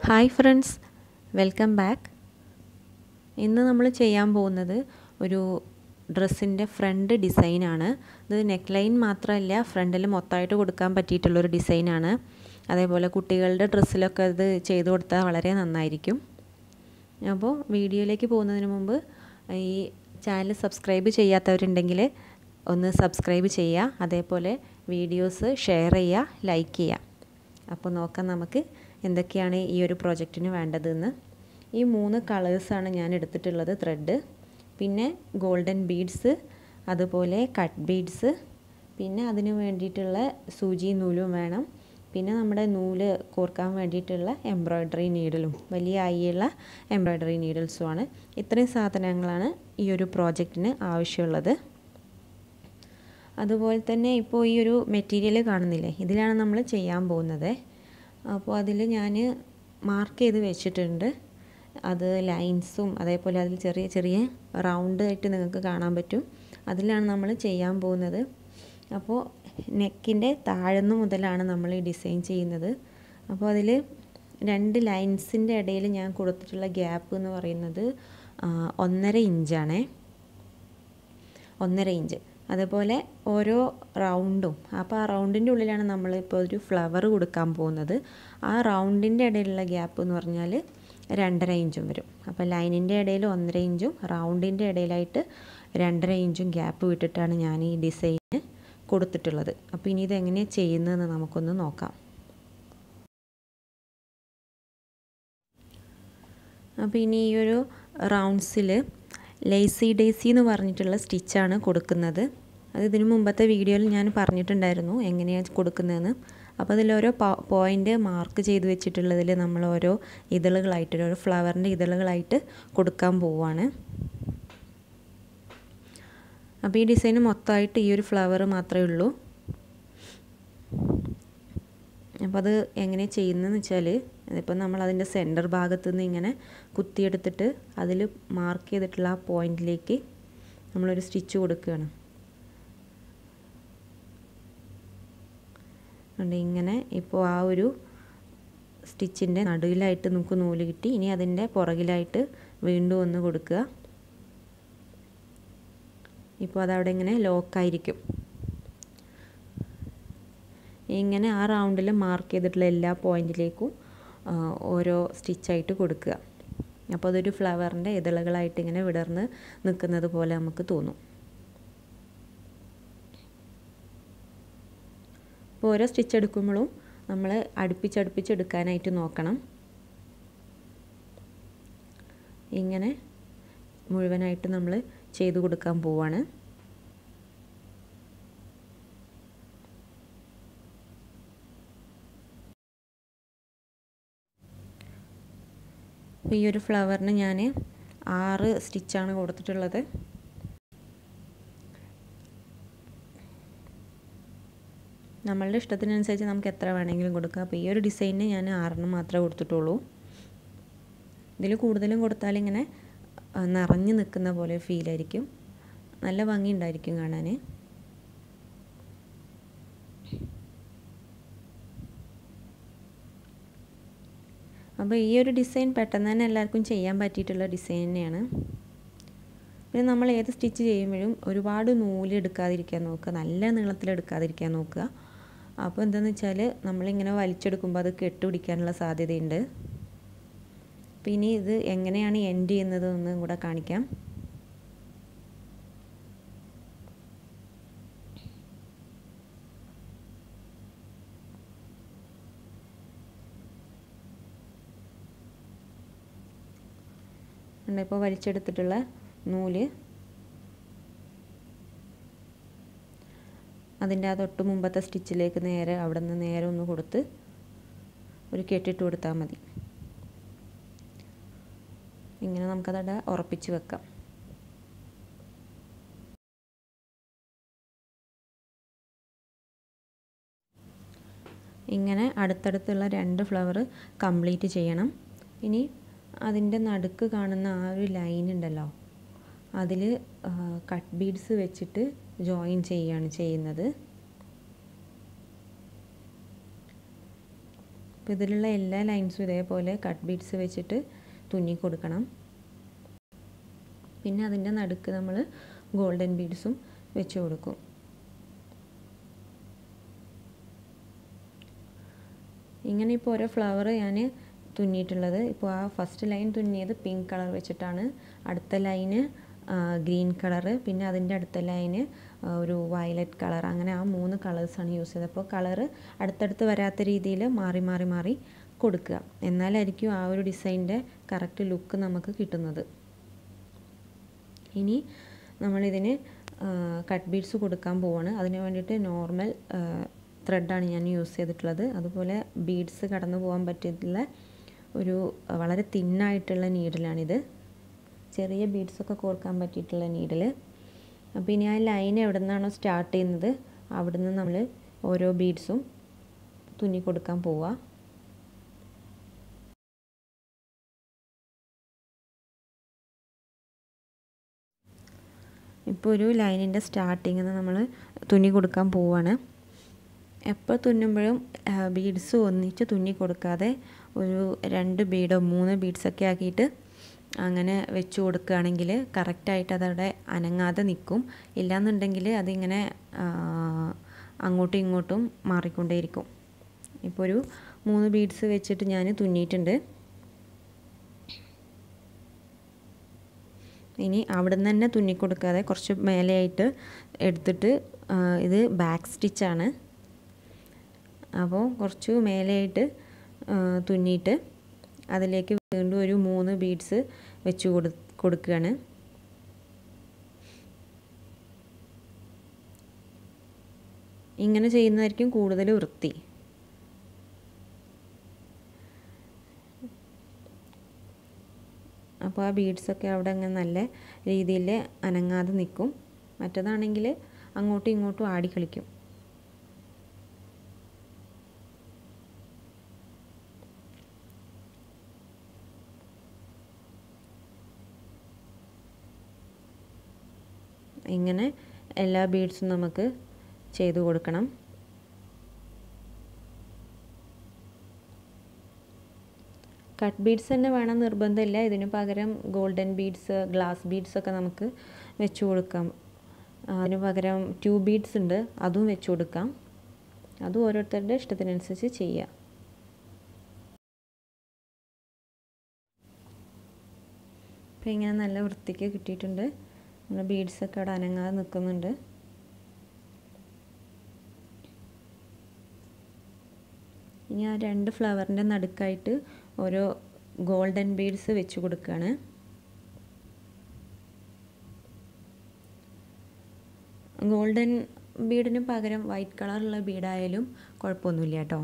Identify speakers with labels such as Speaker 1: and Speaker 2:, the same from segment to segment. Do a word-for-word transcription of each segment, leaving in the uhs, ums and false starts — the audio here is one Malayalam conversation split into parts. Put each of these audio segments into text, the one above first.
Speaker 1: Hi friends, welcome back. ഇന്ന് നമ്മൾ ചെയ്യാൻ പോകുന്നത് ഒരു ഡ്രസ്സിൻ്റെ ഫ്രണ്ട് ഡിസൈനാണ്. ഇത് നെക്ക് ലൈൻ മാത്രമല്ല, ഫ്രണ്ടിൽ മൊത്തമായിട്ട് കൊടുക്കാൻ പറ്റിയിട്ടുള്ളൊരു ഡിസൈനാണ്. അതേപോലെ കുട്ടികളുടെ ഡ്രസ്സിലൊക്കെ ഇത് ചെയ്ത് കൊടുത്താൽ വളരെ നന്നായിരിക്കും. അപ്പോൾ വീഡിയോയിലേക്ക് പോകുന്നതിന് മുമ്പ് ഈ ചാനൽ സബ്സ്ക്രൈബ് ചെയ്യാത്തവരുണ്ടെങ്കിൽ ഒന്ന് സബ്സ്ക്രൈബ് ചെയ്യുക. അതേപോലെ വീഡിയോസ് ഷെയർ ചെയ്യുക, ലൈക്ക് ചെയ്യുക. അപ്പോൾ നോക്കാം നമുക്ക് എന്തൊക്കെയാണ് ഈ ഒരു പ്രോജക്റ്റിന് വേണ്ടതെന്ന്. ഈ മൂന്ന് കളേഴ്സാണ് ഞാൻ എടുത്തിട്ടുള്ളത്. ത്രെഡ്, പിന്നെ ഗോൾഡൻ ബീഡ്സ്, അതുപോലെ കട്ട് ബീഡ്സ്, പിന്നെ അതിന് വേണ്ടിയിട്ടുള്ള സൂചി നൂലും വേണം. പിന്നെ നമ്മുടെ നൂല് കോർക്കാൻ വേണ്ടിയിട്ടുള്ള എംബ്രോയ്ഡറി നീഡിലും, വലിയ ആയുള്ള എംബ്രോയ്ഡറി നീഡിൽസുമാണ്. ഇത്രയും സാധനങ്ങളാണ് ഈ ഒരു പ്രോജക്റ്റിന് ആവശ്യമുള്ളത്. അതുപോലെ തന്നെ ഇപ്പോൾ ഈ ഒരു മെറ്റീരിയൽ കാണുന്നില്ലേ, ഇതിലാണ് നമ്മൾ ചെയ്യാൻ പോകുന്നത്. അപ്പോൾ അതിൽ ഞാൻ മാർക്ക് ചെയ്ത് വെച്ചിട്ടുണ്ട്. അത് ലൈൻസും അതേപോലെ അതിൽ ചെറിയ ചെറിയ റൗണ്ട് ആയിട്ട് നിങ്ങൾക്ക് കാണാൻ പറ്റും. അതിലാണ് നമ്മൾ ചെയ്യാൻ പോകുന്നത്. അപ്പോൾ നെക്കിൻ്റെ താഴ്ന്നു മുതലാണ് നമ്മൾ ഈ ഡിസൈൻ ചെയ്യുന്നത്. അപ്പോൾ അതിൽ രണ്ട് ലൈൻസിൻ്റെ ഇടയിൽ ഞാൻ കൊടുത്തിട്ടുള്ള ഗ്യാപ്പ് എന്ന് പറയുന്നത് ഒന്നര ഇഞ്ചാണേ, ഒന്നര ഇഞ്ച്. അതേപോലെ ഓരോ റൗണ്ടും, അപ്പോൾ ആ റൗണ്ടിൻ്റെ ഉള്ളിലാണ് നമ്മളിപ്പോൾ ഒരു ഫ്ലവർ കൊടുക്കാൻ പോകുന്നത്. ആ റൗണ്ടിൻ്റെ ഇടയിലുള്ള ഗ്യാപ്പ് എന്ന് പറഞ്ഞാൽ രണ്ടര ഇഞ്ചും വരും. അപ്പോൾ ലൈനിൻ്റെ ഇടയിൽ ഒന്നര ഇഞ്ചും റൗണ്ടിൻ്റെ ഇടയിലായിട്ട് രണ്ടര ഇഞ്ചും ഗ്യാപ്പ് വിട്ടിട്ടാണ് ഞാൻ ഈ ഡിസൈന് കൊടുത്തിട്ടുള്ളത്. അപ്പോൾ ഇനി ഇതെങ്ങനെയാണ് ചെയ്യുന്നതെന്ന് നമുക്കൊന്ന് നോക്കാം. അപ്പോൾ ഇനി ഈ ഒരു റൗണ്ട്സിൽ ലേസി ഡേസി എന്ന് പറഞ്ഞിട്ടുള്ള സ്റ്റിച്ചാണ് കൊടുക്കുന്നത്. അത് ഇതിനു മുമ്പത്തെ വീഡിയോയിൽ ഞാൻ പറഞ്ഞിട്ടുണ്ടായിരുന്നു എങ്ങനെയാണ് കൊടുക്കുന്നതെന്ന്. അപ്പോൾ അതിലോരോ പോയിൻ്റ് മാർക്ക് ചെയ്ത് വെച്ചിട്ടുള്ളതിൽ നമ്മൾ ഓരോ ഇതളുകളായിട്ട്, ഓരോ ഫ്ലവറിൻ്റെ ഇതളുകളായിട്ട് കൊടുക്കാൻ പോവുകയാണ്. അപ്പോൾ ഈ ഡിസൈൻ മൊത്തമായിട്ട് ഈ ഒരു ഫ്ലവർ മാത്രമേ ഉള്ളൂ. അപ്പോൾ അത് എങ്ങനെ ചെയ്യുന്നതെന്ന് വെച്ചാൽ, ഇതിപ്പോൾ നമ്മൾ അതിൻ്റെ സെൻറ്റർ ഭാഗത്ത് നിന്ന് ഇങ്ങനെ കുത്തിയെടുത്തിട്ട് അതിൽ മാർക്ക് ചെയ്തിട്ടുള്ള ആ പോയിൻറ്റിലേക്ക് നമ്മളൊരു സ്റ്റിച്ച് കൊടുക്കുകയാണ്. ഉണ്ട് ഇങ്ങനെ. ഇപ്പോൾ ആ ഒരു സ്റ്റിച്ചിൻ്റെ നടുവിലായിട്ട് നമുക്ക് നൂല് കിട്ടി. ഇനി അതിൻ്റെ പുറകിലായിട്ട് വീണ്ടും ഒന്ന് കൊടുക്കുക. ഇപ്പോൾ അതവിടെ ഇങ്ങനെ ലോക്കായിരിക്കും. ഇങ്ങനെ ആ റൗണ്ടിൽ മാർക്ക് ചെയ്തിട്ടുള്ള എല്ലാ പോയിൻറ്റിലേക്കും ഓരോ സ്റ്റിച്ചായിട്ട് കൊടുക്കുക. അപ്പോൾ അതൊരു ഫ്ലവറിൻ്റെ ഇതളുകളായിട്ട് ഇങ്ങനെ വിടർന്ന് നിൽക്കുന്നത് പോലെ നമുക്ക് തോന്നും. അപ്പോൾ ഓരോ സ്റ്റിച്ച് എടുക്കുമ്പോഴും നമ്മൾ അടുപ്പിച്ചടുപ്പിച്ചെടുക്കാനായിട്ട് നോക്കണം. ഇങ്ങനെ മുഴുവനായിട്ട് നമ്മൾ ചെയ്തു കൊടുക്കാൻ പോവാണ്. ഈ ഒരു ഫ്ലവറിന് ഞാൻ ആറ് സ്റ്റിച്ചാണ് കൊടുത്തിട്ടുള്ളത്. നമ്മളുടെ ഇഷ്ടത്തിനനുസരിച്ച് നമുക്ക് എത്ര വേണമെങ്കിലും കൊടുക്കാം. അപ്പോൾ ഈ ഒരു ഡിസൈനിന് ഞാൻ ആറെണ്ണം മാത്രമേ കൊടുത്തിട്ടുള്ളൂ. ഇതിൽ കൂടുതലും കൊടുത്താൽ ഇങ്ങനെ നിറഞ്ഞു നിൽക്കുന്ന പോലെ ഫീലായിരിക്കും. നല്ല ഭംഗി ഉണ്ടായിരിക്കും കാണാൻ. അപ്പോൾ ഈ ഒരു ഡിസൈൻ പെട്ടെന്ന് തന്നെ എല്ലാവർക്കും ചെയ്യാൻ പറ്റിയിട്ടുള്ള ഡിസൈൻ തന്നെയാണ്. പിന്നെ നമ്മൾ ഏത് സ്റ്റിച്ച് ചെയ്യുമ്പോഴും ഒരുപാട് നൂല് എടുക്കാതിരിക്കാൻ നോക്കുക, നല്ല നീളത്തിലെടുക്കാതിരിക്കാൻ നോക്കുക. അപ്പോൾ എന്താണെന്ന് വെച്ചാൽ നമ്മളിങ്ങനെ വലിച്ചെടുക്കുമ്പോൾ അത് കെട്ടുപിടിക്കാനുള്ള സാധ്യതയുണ്ട്. അപ്പോൾ ഇനി ഇത് എങ്ങനെയാണ് എൻഡ് ചെയ്യുന്നത് എന്നും കൂടെ കാണിക്കാം. ഇപ്പോൾ വലിച്ചെടുത്തിട്ടുള്ള നൂല് അതിൻ്റെ ആ തൊട്ട് മുമ്പത്തെ സ്റ്റിച്ചിലേക്ക് നേരെ അവിടെ നിന്ന് നേരെ ഒന്ന് കൊടുത്ത് ഒരു കെട്ടിട്ട് കൊടുത്താൽ മതി. ഇങ്ങനെ നമുക്കതവിടെ ഉറപ്പിച്ച് വെക്കാം. ഇങ്ങനെ അടുത്തടുത്തുള്ള രണ്ട് ഫ്ലവർ കംപ്ലീറ്റ് ചെയ്യണം. ഇനി അതിൻ്റെ നടുക്ക് കാണുന്ന ആ ഒരു ലൈൻ ഉണ്ടല്ലോ, അതിൽ കട്ട് ബീഡ്സ് വെച്ചിട്ട് ജോയിൻ ചെയ്യുകയാണ് ചെയ്യുന്നത്. അപ്പോൾ ഇതിലുള്ള എല്ലാ ലൈൻസും ഇതേപോലെ കട്ട് ബീഡ്സ് വെച്ചിട്ട് തുന്നി കൊടുക്കണം. പിന്നെ അതിൻ്റെ നടുക്ക് നമ്മൾ ഗോൾഡൻ ബീഡ്സും വെച്ച് കൊടുക്കും. ഇങ്ങനെ ഇപ്പോൾ ഓരോ ഫ്ലവർ ഞാൻ തുന്നിയിട്ടുള്ളത്. ഇപ്പോൾ ആ ഫസ്റ്റ് ലൈൻ തുന്നിയത് പിങ്ക് കളർ വെച്ചിട്ടാണ്, അടുത്ത ലൈന് ഗ്രീൻ കളറ്, പിന്നെ അതിൻ്റെ അടുത്ത ലൈന് ഒരു വയലറ്റ് കളർ, അങ്ങനെ ആ മൂന്ന് കളേഴ്സാണ് യൂസ് ചെയ്തത്. അപ്പോൾ കളറ് അടുത്തടുത്ത് വരാത്ത രീതിയിൽ മാറി മാറി മാറി കൊടുക്കുക, എന്നാലായിരിക്കും ആ ഒരു ഡിസൈൻ്റെ കറക്റ്റ് ലുക്ക് നമുക്ക് കിട്ടുന്നത്. ഇനി നമ്മളിതിന് കട്ട് ബീഡ്സ് കൊടുക്കാൻ പോവാണ്. അതിന് വേണ്ടിയിട്ട് നോർമൽ ത്രെഡാണ് ഞാൻ യൂസ് ചെയ്തിട്ടുള്ളത്. അതുപോലെ ബീഡ്സ് കടന്നു പോകാൻ പറ്റിയിട്ടുള്ള ഒരു വളരെ തിന്നായിട്ടുള്ള നീഡിലാണിത്. ചെറിയ ബീഡ്സൊക്കെ കോർക്കാൻ പറ്റിയിട്ടുള്ള നീഡിൽ. അപ്പോൾ ഇനി ആ ലൈൻ എവിടെ നിന്നാണോ സ്റ്റാർട്ട് ചെയ്യുന്നത് അവിടെ നിന്ന് നമ്മൾ ഓരോ ബീഡ്സും തുന്നി കൊടുക്കാൻ പോവുക. ഇപ്പോൾ ഒരു ലൈനിൻ്റെ സ്റ്റാർട്ടിങ്ങിൽ നിന്ന് നമ്മൾ തുന്നി കൊടുക്കാൻ പോവുകയാണ്. എപ്പോൾ തുന്നുമ്പോഴും ബീഡ്സ് ഒന്നിച്ച് തുന്നി കൊടുക്കാതെ ഒരു രണ്ട് ബീഡോ മൂന്ന് ബീഡ്സൊക്കെ ആക്കിയിട്ട് അങ്ങനെ വെച്ച് കൊടുക്കുകയാണെങ്കിൽ കറക്റ്റായിട്ട് അതവിടെ അനങ്ങാതെ നിൽക്കും. ഇല്ലയെന്നുണ്ടെങ്കിൽ അതിങ്ങനെ അങ്ങോട്ടും ഇങ്ങോട്ടും മാറിക്കൊണ്ടേയിരിക്കും. ഇപ്പോൾ ഒരു മൂന്ന് ബീഡ്സ് വെച്ചിട്ട് ഞാൻ തുന്നിയിട്ടുണ്ട്. ഇനി അവിടെ നിന്ന് തന്നെ തുന്നി കൊടുക്കാതെ കുറച്ച് മേലെയായിട്ട് എടുത്തിട്ട്, ഇത് ബാക്ക് സ്റ്റിച്ചാണ്, അപ്പോൾ കുറച്ച് മേലെയായിട്ട് തുന്നിയിട്ട് അതിലേക്ക് വീണ്ടും ഒരു മൂന്ന് ബീഡ്സ് വെച്ച് കൊടു കൊടുക്കുകയാണ്. ഇങ്ങനെ ചെയ്യുന്നതായിരിക്കും കൂടുതൽ വൃത്തി. അപ്പോൾ ആ ബീഡ്സൊക്കെ അവിടെ അങ്ങനെ നല്ല രീതിയിൽ അനങ്ങാതെ നിൽക്കും. മറ്റേതാണെങ്കിൽ അങ്ങോട്ടും ഇങ്ങോട്ടും ആടി കളിക്കും. ഇങ്ങനെ എല്ലാ ബീഡ്സും നമുക്ക് ചെയ്തു കൊടുക്കണം. കട്ട് ബീഡ്സ് തന്നെ വേണം നിർബന്ധമില്ല. ഇതിന് പകരം ഗോൾഡൻ ബീഡ്സ്, ഗ്ലാസ് ബീഡ്സൊക്കെ നമുക്ക് വെച്ച് കൊടുക്കാം. അതിന് പകരം ട്യൂബ് ബീഡ്സ് ഉണ്ട്, അതും വെച്ച് കൊടുക്കാം. അതും ഓരോരുത്തരുടെ ഇഷ്ടത്തിനനുസരിച്ച് ചെയ്യാം. അപ്പോൾ ഇങ്ങനെ നല്ല വൃത്തിക്ക് കിട്ടിയിട്ടുണ്ട്. നമ്മുടെ ബീഡ്സൊക്കെ അവിടെ അനങ്ങാതെ നിൽക്കുന്നുണ്ട്. ഇനി ആ രണ്ട് ഫ്ലവറിൻ്റെ നടുക്കായിട്ട് ഓരോ ഗോൾഡൻ ബീഡ്സ് വെച്ച് കൊടുക്കുകയാണ്. ഗോൾഡൻ ബീഡിന് പകരം വൈറ്റ് കളറുള്ള ബീഡായാലും കുഴപ്പമൊന്നുമില്ല കേട്ടോ.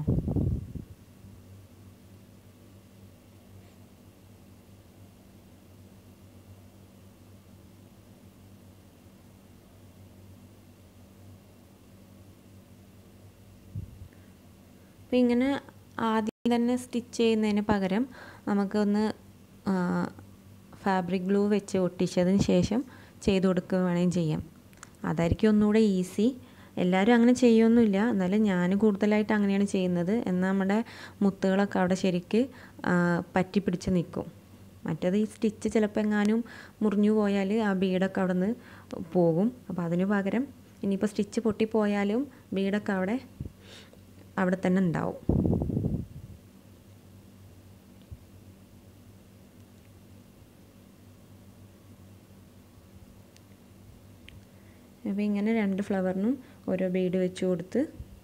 Speaker 1: അപ്പോൾ ഇങ്ങനെ ആദ്യം തന്നെ സ്റ്റിച്ച് ചെയ്യുന്നതിന് പകരം നമുക്കൊന്ന് ഫാബ്രിക് ഗ്ലൂ വെച്ച് ഒട്ടിച്ചതിന് ശേഷം ചെയ്ത് കൊടുക്കുക വേണമെങ്കിൽ ചെയ്യാം. അതായിരിക്കും ഒന്നുകൂടെ ഈസി. എല്ലാവരും അങ്ങനെ ചെയ്യുമൊന്നുമില്ല, എന്നാലും ഞാൻ കൂടുതലായിട്ട് അങ്ങനെയാണ് ചെയ്യുന്നത്. എന്നാൽ നമ്മുടെ മുത്തുകളൊക്കെ അവിടെ ശരിക്ക് പറ്റി പിടിച്ച് നിൽക്കും. മറ്റേത് ഈ സ്റ്റിച്ച് ചിലപ്പോൾ എങ്ങാനും മുറിഞ്ഞു പോയാൽ ആ ബീഡൊക്കെ അവിടെ നിന്ന് പോകും. അപ്പോൾ അതിന് പകരം ഇനിയിപ്പോൾ സ്റ്റിച്ച് പൊട്ടിപ്പോയാലും ബീഡൊക്കെ അവിടെ അവിടെ തന്നെ ഉണ്ടാവും. അപ്പോൾ ഇങ്ങനെ രണ്ട് ഫ്ലവറിനും ഓരോ ബീഡ് വെച്ച് കൊടുത്ത്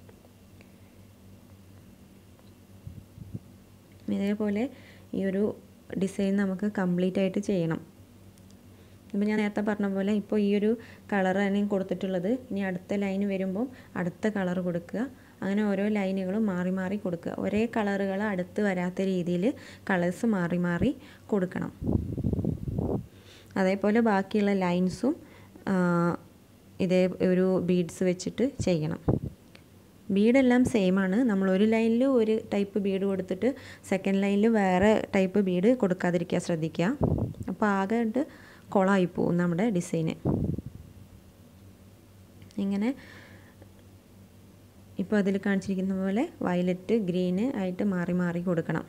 Speaker 1: ഇതേപോലെ ഈ ഒരു ഡിസൈൻ നമുക്ക് കംപ്ലീറ്റ് ആയിട്ട് ചെയ്യണം. ഇപ്പോൾ ഞാൻ നേരത്തെ പറഞ്ഞ പോലെ ഇപ്പോൾ ഈ ഒരു കളറാണ് കൊടുത്തിട്ടുള്ളത്. ഇനി അടുത്ത ലൈൻ വരുമ്പോൾ അടുത്ത കളർ കൊടുക്കുക. അങ്ങനെ ഓരോ ലൈനുകളും മാറി മാറി കൊടുക്കുക. ഒരേ കളറുകൾ അടുത്ത് വരാത്ത രീതിയിൽ കളേഴ്സ് മാറി മാറി കൊടുക്കണം. അതേപോലെ ബാക്കിയുള്ള ലൈൻസും ഇതേ ഒരു ബീഡ്സ് വെച്ചിട്ട് ചെയ്യണം. ബീഡെല്ലാം സെയിമാണ്. നമ്മൾ ഒരു ലൈനിൽ ഒരു ടൈപ്പ് ബീഡ് കൊടുത്തിട്ട് സെക്കൻഡ് ലൈനിൽ വേറെ ടൈപ്പ് ബീഡ് കൊടുക്കാതിരിക്കാൻ ശ്രദ്ധിക്കുക. അപ്പോൾ ആകെ കുളമായി പോകും നമ്മുടെ ഡിസൈന്. ഇങ്ങനെ ഇപ്പോൾ അതിൽ കാണിച്ചിരിക്കുന്ന പോലെ വയലറ്റ് ഗ്രീന് ആയിട്ട് മാറി മാറി കൊടുക്കണം.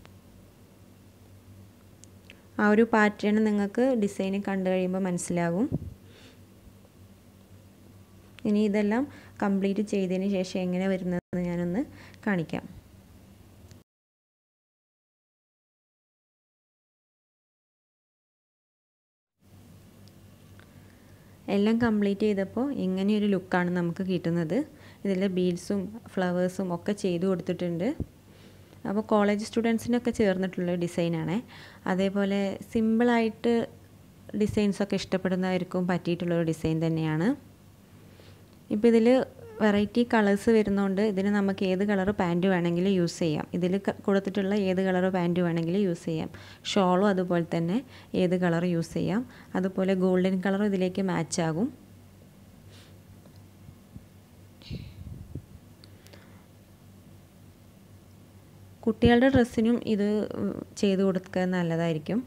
Speaker 1: ആ ഒരു പാറ്റേൺ നിങ്ങൾക്ക് ഡിസൈൻ കണ്ടു കഴിയുമ്പോൾ മനസ്സിലാകും. ഇനി ഇതെല്ലാം കംപ്ലീറ്റ് ചെയ്തതിന് ശേഷം എങ്ങനെ വരുന്നതെന്ന് ഞാനൊന്ന് കാണിക്കാം. എല്ലാം കംപ്ലീറ്റ് ചെയ്തപ്പോൾ ഇങ്ങനെയൊരു ലുക്കാണ് നമുക്ക് കിട്ടുന്നത്. ഇതിൽ ബീഡ്സും ഫ്ലവേഴ്സും ഒക്കെ ചെയ്തു കൊടുത്തിട്ടുണ്ട്. അപ്പോൾ കോളേജ് സ്റ്റുഡൻസിനൊക്കെ ചേർന്നിട്ടുള്ള ഡിസൈനാണ്. അതേപോലെ സിമ്പിളായിട്ട് ഡിസൈൻസൊക്കെ ഇഷ്ടപ്പെടുന്നവർക്കും പറ്റിയിട്ടുള്ളൊരു ഡിസൈൻ തന്നെയാണ്. ഇപ്പോൾ ഇതിൽ വെറൈറ്റി കളേഴ്സ് വരുന്നതുകൊണ്ട് ഇതിന് നമുക്ക് ഏത് കളർ പാൻറ്റ് വേണമെങ്കിലും യൂസ് ചെയ്യാം. ഇതിൽ കൊടുത്തിട്ടുള്ള ഏത് കളർ പാൻറ്റ് വേണമെങ്കിലും യൂസ് ചെയ്യാം. ഷോളും അതുപോലെ തന്നെ ഏത് കളർ യൂസ് ചെയ്യാം. അതുപോലെ ഗോൾഡൻ കളർ ഇതിലേക്ക് മാച്ച് ആകും. കുട്ടികളുടെ ഡ്രസ്സിനും ഇത് ചെയ്ത് കൊടുക്കുക നല്ലതായിരിക്കും.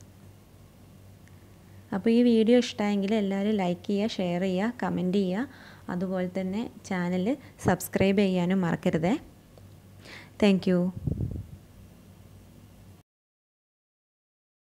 Speaker 1: അപ്പോൾ ഈ വീഡിയോ ഇഷ്ടമായെങ്കിൽ എല്ലാവരും ലൈക്ക് ചെയ്യുക, ഷെയർ ചെയ്യുക, കമൻറ്റ് ചെയ്യുക. അതുപോലെ തന്നെ ചാനൽ സബ്സ്ക്രൈബ് ചെയ്യാനും മറക്കരുതേ. Thank U.